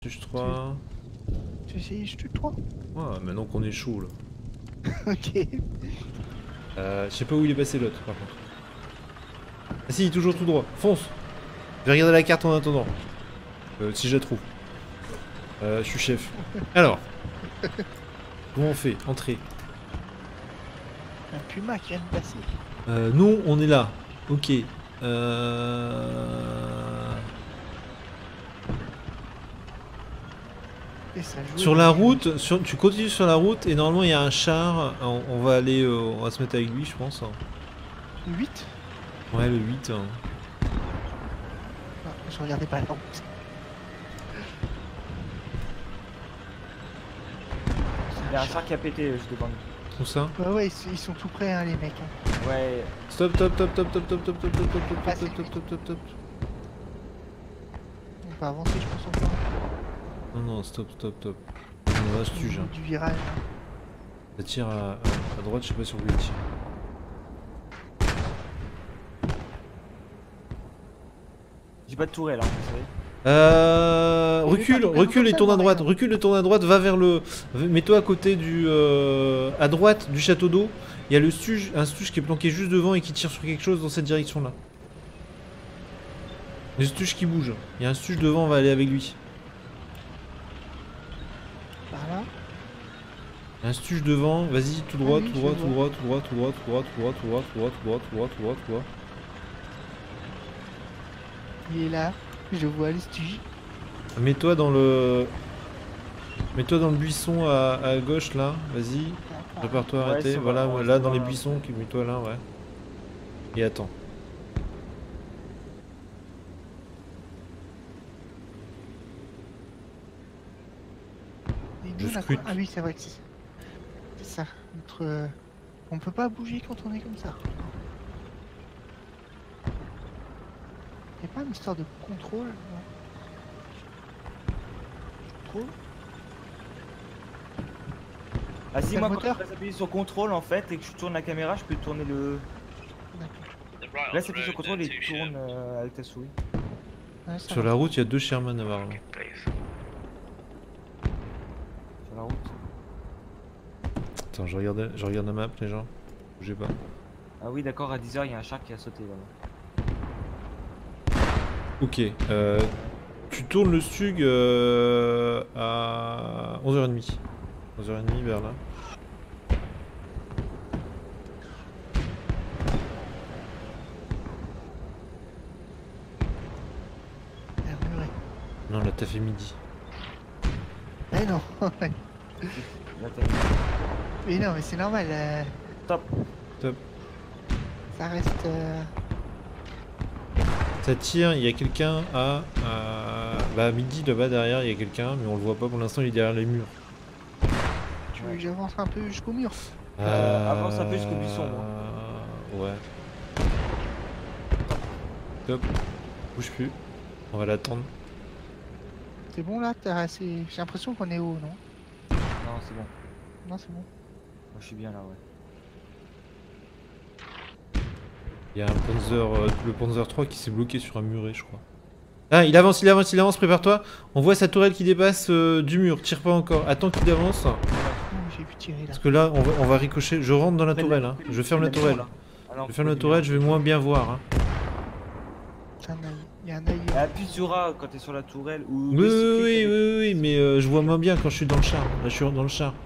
Stuge 3. Tu essayes Stuge 3? Ouais, maintenant qu'on est chaud là. Ok. Je sais pas où il est passé l'autre par contre. Ah si, toujours tout droit. Fonce. Je vais regarder la carte en attendant. Si je la trouve. Je suis chef. Alors. Comment on fait? Entrée. Un puma qui vient de passer. Nous, on est là. Ok. Et ça joue Sur la route, tu continues sur la route et normalement il y a un char. On va aller, on va se mettre avec lui, je pense. 8. Ouais, le 8. Ah, je regardais pas la route. Il y a un char qui a pété juste devant nous. Tout ça. Ouais, ouais, ils sont tout prêts, hein, les mecs. Hein. Ouais. Stop, stop, stop, stop, stop, stop, stop, stop, stop, stop, stop, stop, stop, stop, stop, stop. On va avancer, je pense, encore. Non, non, stop, stop, stop. On va Stuge. Du virage. Hein. Ça tire à droite, je sais pas sur où il tire. J'ai pas de tourelle, hein, vous savez. Recule et tourne à droite. Recule et tourne à droite. Va vers le. Mets-toi à côté du. À droite du château d'eau. Il y a le Stuge, un Stuge qui est planqué juste devant et qui tire sur quelque chose dans cette direction-là. Le Stuge qui bouge. Il y a un Stuge devant, on va aller avec lui. Par là. Il y a un Stuge devant. Vas-y, tout droit, oui, tout droit, je tout vois. droit, tout droit, tout droit, tout droit, tout droit, tout droit, tout droit, tout droit, tout droit, tout droit, tout droit. Il est là. Je vois le Stuge. Mets-toi dans le. Mets-toi dans le buisson à gauche là, vas-y. Prépare-toi à Ouais, arrêter. c'est Voilà, bon, là c'est dans les bon. buissons, mets-toi là, ouais. Et attends. Et Je nous, on a scrute. quoi? Ah oui, c'est vrai que c'est ça. Notre, on peut pas bouger quand on est comme ça. Y'a pas une histoire de contrôle? Non. Contrôle? Ah si, C'est moi le quand moteur je reste appuyé sur contrôle en fait et que je tourne la caméra, je peux tourner le. D'accord. Là, c'est appuyé sur contrôle et tu tournes avec ta souris. Ouais, ça Sur va. la route, il y a 2 Sherman apparemment. Sur la route. Attends, je regarde la map, les gens. Bougez pas. Ah oui, d'accord, à 10h, il y a un char qui a sauté là-bas. Ok, tu tournes le Stug à 11h30. 11h30 vers là. Murmuré. Non, là t'as fait midi. Eh non. Là, t'as Mais non, mais c'est normal. Top. Top. Ça reste. Ça tire, il y a quelqu'un à midi là-bas derrière, il y a quelqu'un, mais on le voit pas pour l'instant, il est derrière les murs. Tu veux que j'avance un peu jusqu'au mur? Avance un peu jusqu'au buisson, moi. Ouais. Top. Bouge plus. On va l'attendre. C'est bon là? J'ai l'impression qu'on est haut, non? Non, c'est bon. Non, c'est bon. Moi, je suis bien là, ouais. Il y a un Panzer, le Panzer 3 qui s'est bloqué sur un muret, je crois. Ah, il avance, prépare-toi. On voit sa tourelle qui dépasse du mur. Tire pas encore. Attends qu'il avance. Oh, j'ai vu tirer là. Parce que là, on va ricocher. Je rentre dans la tourelle. Hein. Je ferme la tourelle. Je ferme la tourelle, je vais moins bien voir. Hein. Il y a un œil. Appuie sur A quand t'es sur la tourelle ou. Oui, mais je vois moins bien quand je suis dans le char. Là, je suis dans le char.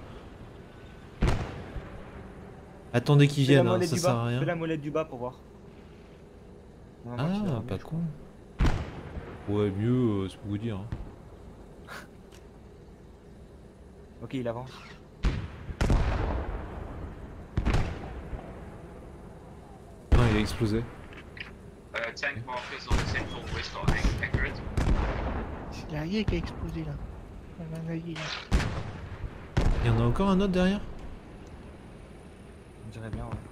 Attendez qu'ils viennent, hein, ça sert à rien. Fais la molette du bas pour voir. Ah, pas con. Ouais, mieux, c'est pour vous dire. Hein. Ok, il avance. Non, il a explosé. Tank markers on the central west are accurate. C'est l'arrière qui a explosé là. On a un œil là. Il y en a encore un autre derrière? On dirait bien, ouais.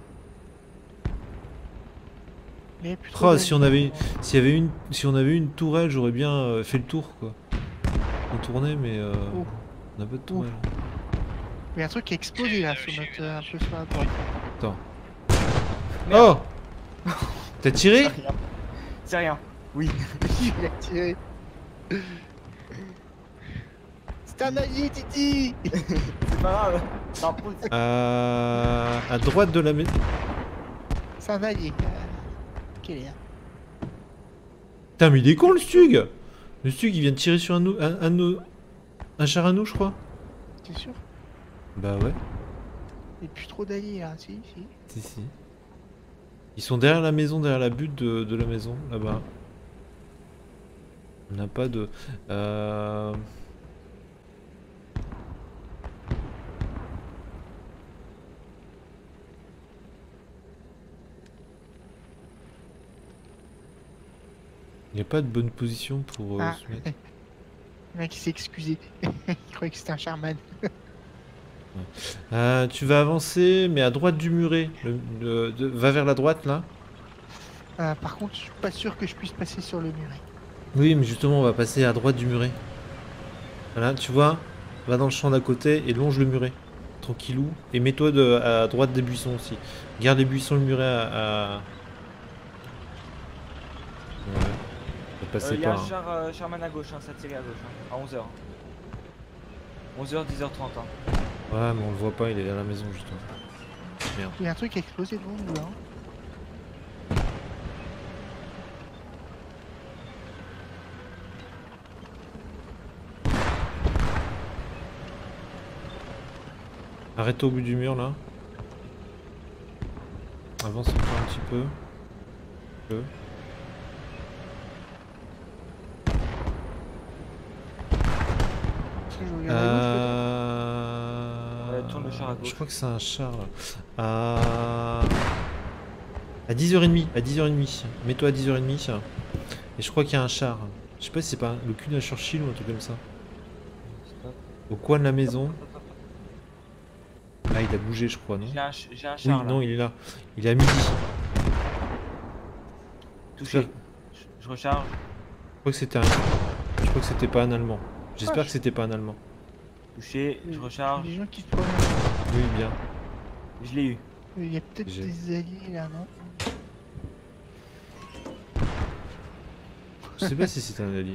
Mais plus trop Oh, d'œil. si on avait une tourelle, j'aurais bien fait le tour quoi. On tournait, mais Oh. on a pas de tourelle. Il y a un truc qui a explosé là sur notre. Un peu sur la droite. Attends. Oh! T'as tiré? C'est rien. C'est rien. Oui. Il a tiré. C'est un allié, Titi. C'est pas grave. Ça repousse. À droite de la maison. C'est un allié. Quel est là? Putain, mais il est con le Stug. Le Stug, il vient de tirer sur un char à nous, je crois. T'es sûr? Bah ouais, Il n'y a plus trop d'alliés là, si. si. Ils sont derrière la maison, derrière la butte de la maison, là-bas. On n'a pas de... Il n'y a pas de bonne position pour Ah. se mettre. Le mec il s'est excusé. Il croyait que c'était un Charman. Tu vas avancer, mais à droite du muret. Va vers la droite, là. Par contre, je suis pas sûr que je puisse passer sur le muret. Oui, mais justement, on va passer à droite du muret. Voilà, tu vois, va dans le champ d'à côté et longe le muret. Tranquillou. Et mets-toi à droite des buissons aussi. Garde les buissons, le muret à... Ouais. Ne passez Il y a pas. un char, Charman à gauche, hein, ça tirait à gauche, hein, à 11h. 11h, 10h30. Hein. Ouais, mais on le voit pas, il est à la maison, justement. Merde. Il y a un truc qui a explosé devant nous là. Arrête au bout du mur, là. Avance encore un petit peu. Je regarde à gauche, Ouais, tourne le char à gauche. Je crois que c'est un char là. À 10h30, à 10h30. Mets-toi à 10h30. Et je crois qu'il y a un char. Je sais pas si c'est pas le cul d'un Churchill ou un truc comme ça. Stop. Au coin de la maison. Ah, il a bougé, je crois, non? J'ai un Oui, char là. non, il est là. Il est à midi. Touché. Ça- Je recharge. Je crois que c'était un... Je crois que c'était pas un Allemand. J'espère que c'était pas un Allemand. Touché, je Il y a recharge. des gens qui se promènent. Oui, bien. Je l'ai eu. Il y a peut-être J'ai- des alliés là, non? Je sais pas si c'était un allié.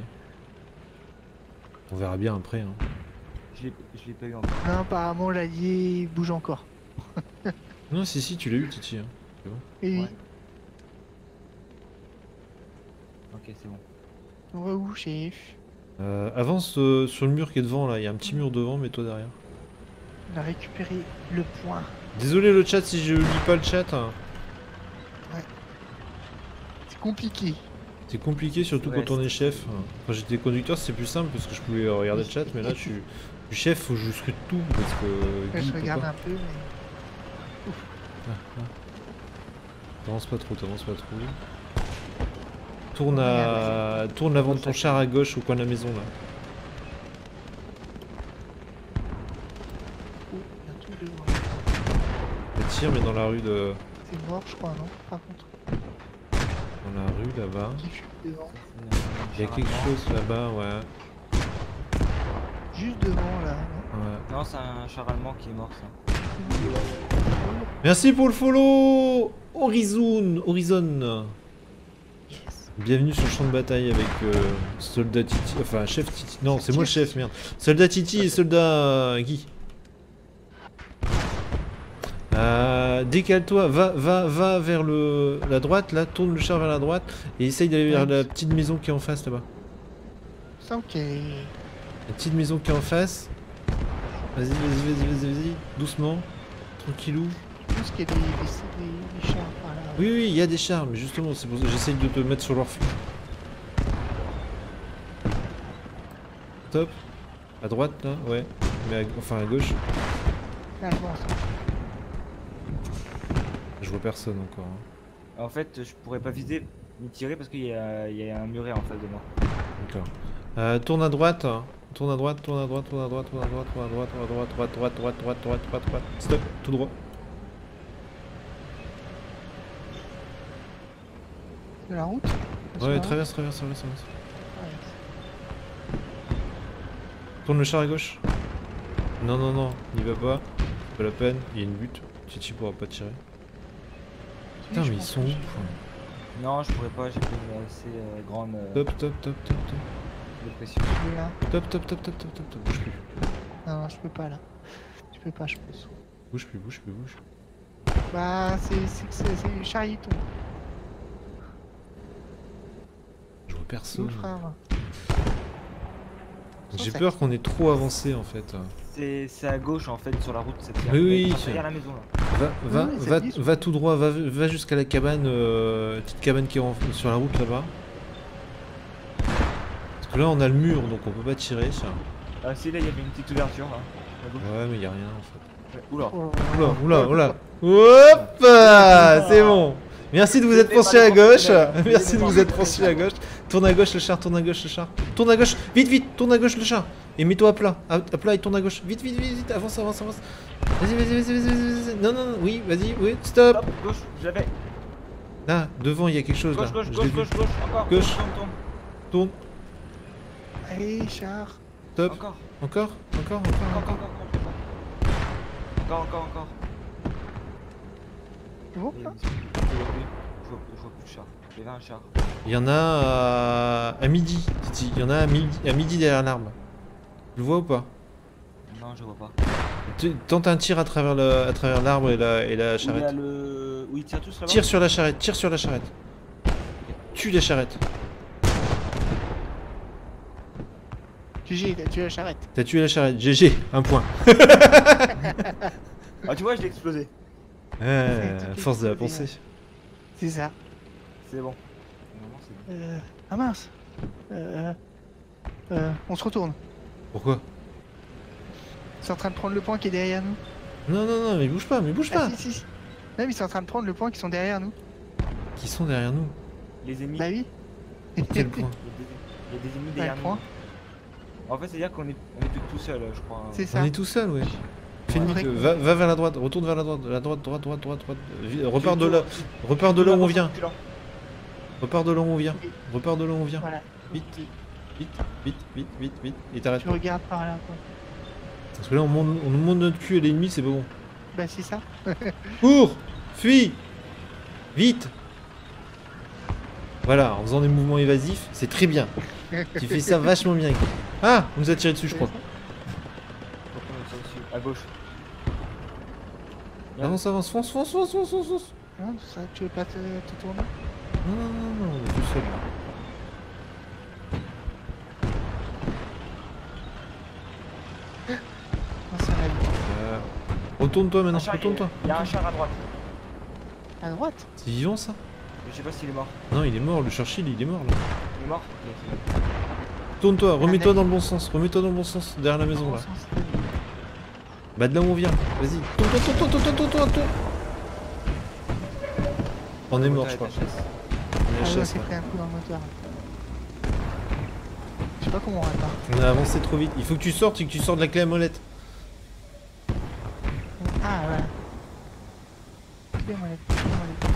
On verra bien après. Hein. Je l'ai pas eu encore. Non, apparemment l'allié bouge encore. Non, si, tu l'as eu, Titi. Hein. Et Ouais. Ok, c'est bon. on va où, chef? Avance sur le mur qui est devant là. Il y a un petit mur devant, mets-toi derrière. On a récupéré le point. Désolé le chat si je lis pas le chat. Hein. C'est compliqué. C'est compliqué, surtout Ouais, quand on est c'est- chef. Quand j'étais conducteur, c'est plus simple parce que je pouvais regarder le chat, mais là, je suis chef, faut que je scrute tout parce que. Ouais, Guy, je peut regarde pas. un peu, mais... T'avances pas trop, Tourne l'avant de ton char à gauche au coin de la maison là. Oh, il y a un truc devant. Et tire, mais dans la rue de. C'est mort, je crois, non? Par contre, Dans la rue là-bas. qui fume devant. Il y a quelque chose là-bas, ouais. Juste devant, là, non? Ouais. Non, c'est un char allemand qui est mort ça. Merci pour le follow Horizon. Yes. Bienvenue sur le champ de bataille avec Soldat Titi, enfin Chef Titi, non c'est moi le chef, merde. Soldat Titi et Soldat Guy. Décale-toi, va vers la droite, là, tourne le char vers la droite et essaye d'aller vers la petite maison qui est en face là-bas. Ça, ok. La petite maison qui est en face. Vas-y, doucement, tranquillou. Je pense qu'il y a des chars par là. Oui, il y a des chars, mais justement, c'est pour ça que j'essaye de te mettre sur leur flanc. Top. À droite, là, ouais. Mais enfin à gauche. Là, je vois ça. Je vois personne encore. Hein. En fait, je pourrais pas viser ni tirer parce qu'il y a un muret en face de moi. D'accord. Tourne à droite. Tourne à droite. Stop, tout droit. De la route? Ouais, traverse. Ouais. Tourne le char à gauche. Non, n'y va pas. C'est pas la peine, il y a une butte. Titi pourra pas tirer. Putain, mais ils sont où? Non, je pourrais pas, j'ai pas une assez grande Top. de pression. Top. Bouge plus. Non, je peux pas là. Je peux pas, je pense. Bouge plus, bouge plus, bouge. Bah, c'est Chariton. Je vois Nous, personne. frère. J'ai peur qu'on ait trop avancé en fait. C'est à gauche en fait sur la route cette Oui, oui, Enfin, tiens. derrière la maison là. Va tout droit, va jusqu'à la cabane, petite cabane qui est sur la route là-bas. Parce que là on a le mur donc on peut pas tirer. Ça. Ah si là il y avait une petite ouverture là. À gauche. Ouais mais y a rien en fait. Ouais, Oula. Oh, Oula, oula, oula. Hop, c'est bon. Merci de vous être penché à gauche. Merci de vous être penché à gauche. Tourne à gauche le char, tourne à gauche le char. Tourne à gauche, vite, vite, tourne à gauche le char. Et mets-toi à plat. À plat et tourne à gauche. Vite, vite, vite, vite. Avance, avance, avance. Vas-y, vas-y, vas-y, vas-y, vas-y. Non, non, non, oui, vas-y, oui, stop. Hop, gauche, j'avais. Là, devant, il y a quelque chose là. Gauche, gauche, Je l'ai gauche, vu. gauche, gauche, encore. Gauche. Tourne, tourne. Tourne, Allez, char. stop. Encore. Encore, encore, Encore, encore, encore, encore. encore. Encore, encore. C'est bon Il y a là une- Je vois plus de char. Il y avait un char. Il y en a à midi, Titi. Il y en a à midi derrière l'arbre. Tu le vois ou pas? Non, je vois pas. Tente un tir à travers l'arbre et la Où il y a charrette. le. Où ils tirent tous là-bas. Tire sur la charrette, tire sur la charrette. Tue les charrettes. GG, t'as tué la charrette. T'as tué la charrette, GG, un point. Ah, tu vois, je l'ai explosé. Force de la pensée. C'est ça. C'est bon. Normalement, c'est bon. Ah mince. On se retourne. Pourquoi? C'est en train de prendre le point qui est derrière nous. Non, non, non, mais bouge pas, mais bouge Ah pas. si, si. Non, mais ils sont en train de prendre le point qui sont derrière nous. Qui sont derrière nous? Les ennemis. Bah oui. Quel point? Il y a des ennemis Bah, derrière le nous. point. En fait, c'est-à-dire qu'on est plus tout seul, je crois. C'est On ça. est tout seul, ouais. Fais Ouais. demi, va vers la droite, retourne vers la droite, droite, droite. Repars de là, repars de là où on vient. Repars de là où on vient. Repars de là où on vient. Voilà. Vite, vite, vite, vite, vite, vite. Et t'arrêtes Tu pas. regardes par là, quoi. Parce que là, on nous monte notre cul à l'ennemi, c'est pas bon. Bah c'est ça. Cours! Fuis! Vite! Voilà, en faisant des mouvements évasifs, c'est très bien. Tu fais ça vachement bien. Ah! On nous a tiré dessus, je crois. À gauche. Avance, avance, fonce, fonce, fonce, fonce, fonce, fonce. Non, ça, tu veux pas te tourner? Non, non, non, non, on est tout seul. là. Non, ça va vite. Retourne-toi maintenant, Un char, retourne-toi. Il y a un char à droite. À droite? C'est vivant ça? Je sais pas s'il est mort. Non, il est mort, le Churchill, il est mort là. Il est mort. Tourne-toi, remets-toi dans le bon sens, remets-toi dans le bon sens, derrière la maison là. Bah de là où on vient, vas-y. Tourne. On est mort, je crois. On est Ah ouais, HS, c'est là. pris un coup dans le moteur. Je sais pas comment on répare. On a avancé trop vite. Il faut que tu sortes et que tu sortes de la clé à molette. Ah voilà. Clé molette, clé molette.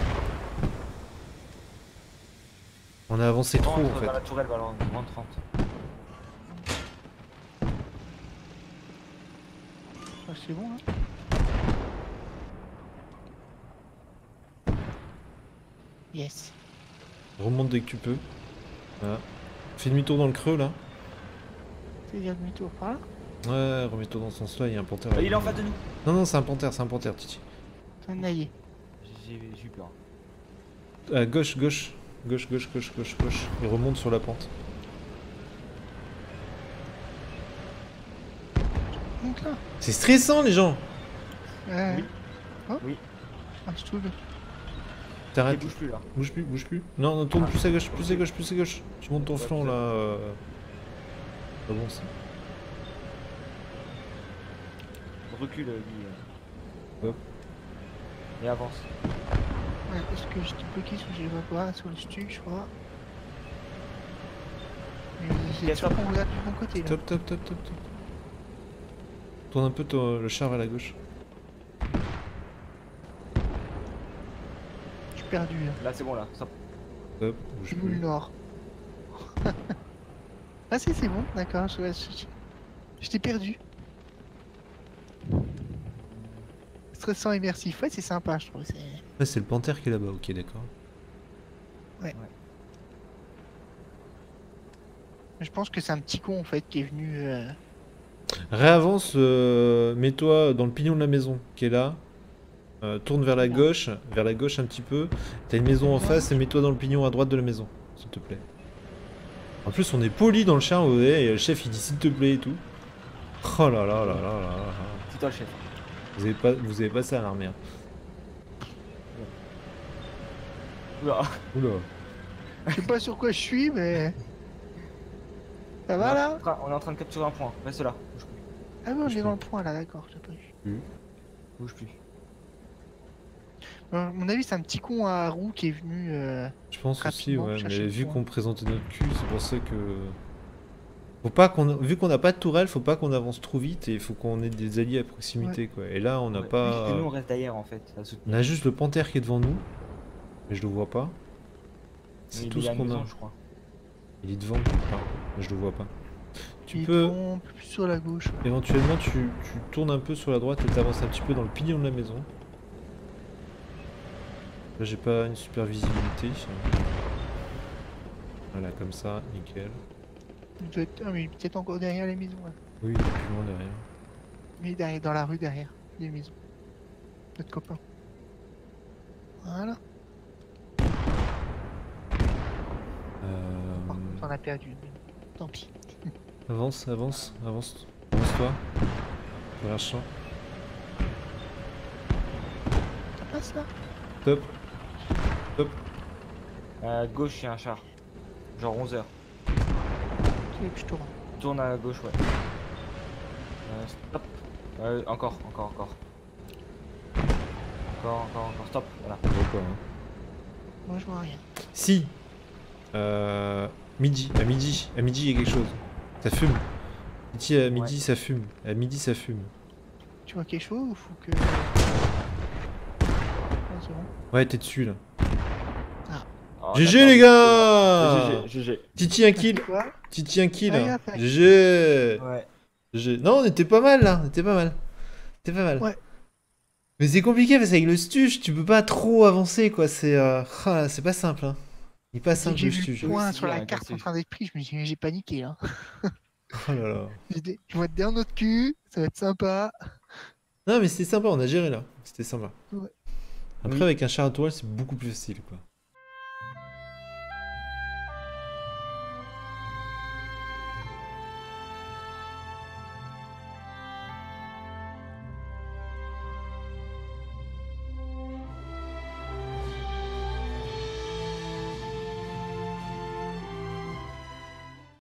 On a avancé trop en Rentre fait. dans la tourelle, Valorant. Rentre. Ah, c'est bon là. Yes. Remonte dès que tu peux. Voilà. Fais demi-tour dans le creux là. Fais dire demi-tour par là. Ouais, remets-toi dans ce sens là, il y a un panthère. Il est en face de nous. Non, non, c'est un panthère, Titi. C'est un naillé. J'ai eu peur. À gauche. Il remonte sur la pente. Donc là. C'est stressant les gens. Oui. Oh. Oui. Ah, je trouve. Il T'arrêtes. bouge plus là. Bouge plus. Non, non, tourne plus à gauche. Tu montes ton Ouais, flanc plus à là. Pas bon ça. Recule, Guy. Hop. Et avance. Ouais, parce que j'étais bloqué sur je sais pas quoi, sur le stuc, je crois. Mais c'est sûr qu'on regarde du bon côté là. Top. Tourne un peu le char à la gauche. Je suis perdu là. Là, c'est bon là. Ça... Hop, bouge Je boule plus. nord. Ah si, c'est bon, d'accord, je t'ai perdu. Stressant immersif, ouais c'est sympa je trouve. Ouais, c'est le panthère qui est là-bas, ok, d'accord. Je pense que c'est un petit con en fait qui est venu... Réavance, mets-toi dans le pignon de la maison qui est là. Tourne vers la gauche un petit peu. T'as une maison en face et mets-toi dans le pignon à droite de la maison, s'il te plaît. En plus, on est poli dans le char, vous voyez, et le chef il dit s'il te plaît et tout. Oh là là là là là là. C'est toi le chef. Vous avez pas ça à l'armée. Hein. Oula. Oula. Je sais pas sur quoi je suis, mais. Ça va là? On est en train de capturer un point. Reste là. Bouge plus. Ah oui, on est dans le point là, d'accord, j'ai pas vu. Bouge plus. À mon avis, c'est un petit con à roue qui est venu. Je pense aussi, Rapidement, ouais, chercher mais le vu point. qu'on présentait notre cul, c'est pour ça que. Faut pas qu'on. Vu qu'on n'a pas de tourelle, faut pas qu'on avance trop vite et il faut qu'on ait des alliés à proximité, quoi. Et là, on n'a Ouais. pas. Et nous on reste derrière en fait. À soutenir. On a juste le panthère qui est devant nous, mais je le vois pas. C'est Il tout est ce à la qu'on maison, a. je crois. Il est devant, enfin, mais je le vois pas. Tu Il peux. est un peu plus sur la gauche. Éventuellement, tu tournes un peu sur la droite et t'avances un petit peu dans le pignon de la maison. Là, j'ai pas une super visibilité. Voilà, comme ça, nickel. Il doit être... Ah, mais il est peut-être encore derrière les maisons. Là. Oui, il est plus loin derrière. Mais derrière, dans la rue derrière les maisons. Notre copain. Voilà. Par contre, on a perdu. Mais tant pis. Avance, avance, avance. Avance-toi. Vers le champ. Ça passe là? Top. Top. À gauche, il y a un char. Genre 11h. Tu veux que je tourne? Tourne à gauche, ouais. Stop. Encore. Encore, stop. Voilà. On voit pas, hein. Moi, je vois rien. Si. Midi. À midi, il y a quelque chose. Ça fume. Midi, à midi, Ouais. ça fume. À midi, ça fume. Tu vois quelque chose ou faut que. C'est bon. Ouais, t'es dessus là. Oh, GG d'accord. les gars. GG. Titi un C'est kill. quoi? Titi un kill. Ah, regarde, ça. GG. Ouais. GG. Non, on était pas mal là. On était pas mal. C'était pas mal. Ouais. Mais c'est compliqué parce qu'avec le stuge, tu peux pas trop avancer quoi. C'est pas simple. Hein. Il est pas Dès que simple j'ai le vu stuge. le point Oui, c'est sur dur la avec carte un en stuge. train d'être pris, je me dis, mais j'ai paniqué là. Oh là là. Je vais être derrière notre cul, ça va être sympa. Non mais c'était sympa, on a géré là. C'était sympa. Ouais. Après Oui. avec un char à toile, c'est beaucoup plus facile quoi.